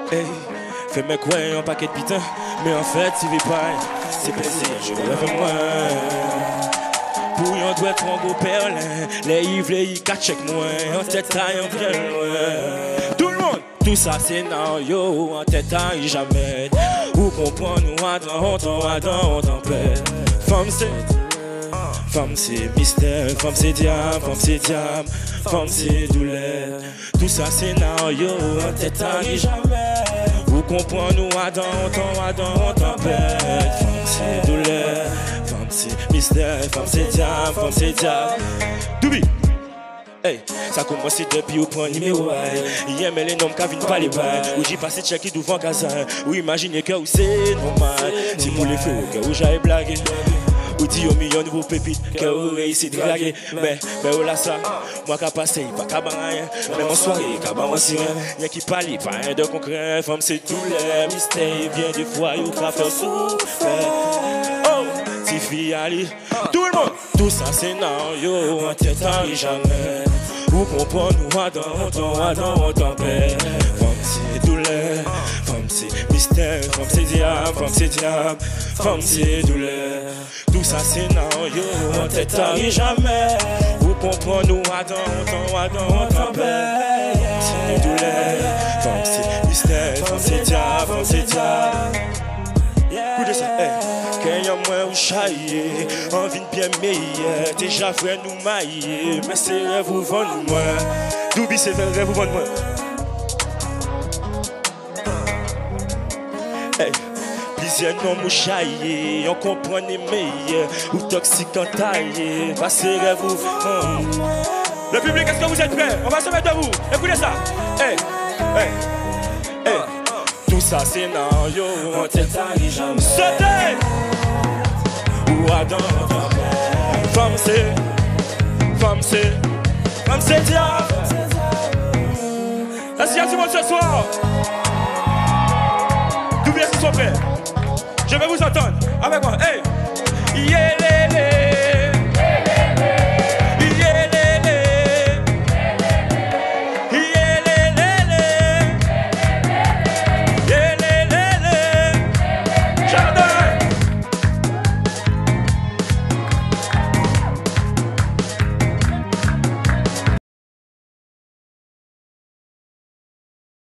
Hey, fais-moi quoi un paquet de putain, mais en fait, tu vis pas. C'est plaisir, je rêve moi. Pour yon doit être en gros perlin. Les yves, les yves, check moi. En tête taille, on vient loin. Tout le monde, tout ça c'est scénario. En tête taille, jamais. Ou comprend nous, on tempête. Femme c'est mystère, femme c'est diable, femme c'est douleur. Tout ça c'est scénario, en tête taille, jamais. Ou comprend nous, on tempête. Femme c'est douleur. C'est mystère, femme c'est diable. Doubi. Hey, ça commence depuis au point numéro 1. Hier, mais les noms qui viennent pas les bains. Où j'ai passé checker devant Gaza. Où imaginez que c'est normal. C'est pour les feux que où j'avais blagué. Où dit au million de vos pépites que vous réussissez de draguer. Mais où là ça, moi qui passé, pas qu'à rien. Même en soirée, qu'à aussi rien. Y'a qui parle, pas rien de concret. Femme c'est tout les mystères. Bien des fois, y'a qu'à faire souffrir. Si fille Ali, tout le monde, tout ça scénario, en tête arrive jamais. Où comprend nous on tempête. Femme c'est douleur, femme c'est mystère, femme c'est diable, femme c'est douleur. Tout ça scénario, en tête arrive jamais. Où comprend nous on tempête. C'est douleur, femme c'est mystère, femme c'est diable. Écoutez ça, hey. Quand y'a moins ou chaillé, envie de bien meilleur. Déjà frère nous mailler, mais c'est rêve vous vendre moi. Doubi c'est rêve vous vendre moi. Hey, plusieurs noms ou chaillé, on comprend les meilleurs. Ou toxique en taillé, bah c'est rêve vous vendre. Le public, est-ce que vous êtes prêts? On va se mettre debout, écoutez ça. Hey, hey, hey. Tout ça scénario, en tête arrive jamais. Sautez! Ou Adam, femme c'est diable. Est-ce qu'il y a du monde ce soir? D'où bien qu'ils sont prêts? Je vais vous entendre avec moi, hey!